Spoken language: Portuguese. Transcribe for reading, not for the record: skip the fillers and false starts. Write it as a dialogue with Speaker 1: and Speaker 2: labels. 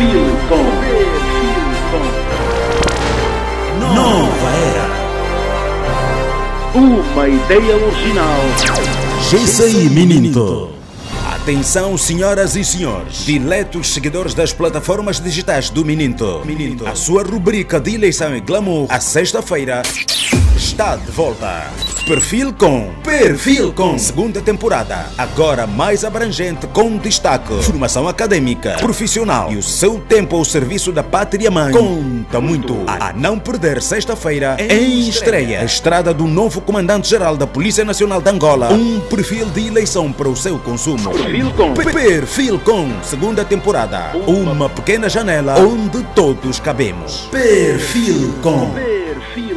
Speaker 1: Perfil com
Speaker 2: Nova Era.
Speaker 1: uma ideia original.
Speaker 2: GCI Mininto. Atenção, senhoras e senhores, diletos seguidores das plataformas digitais do Mininto. A sua rubrica de eleição e glamour, a sexta-feira, está de volta. Perfil com segunda temporada, agora mais abrangente, com destaque, formação acadêmica, profissional e o seu tempo ao serviço da pátria mãe conta muito. A não perder sexta-feira em estreia, a estrada do novo comandante-geral da Polícia Nacional de Angola, um perfil de eleição para o seu consumo. Perfil com segunda temporada, uma pequena janela onde todos cabemos. Perfil com.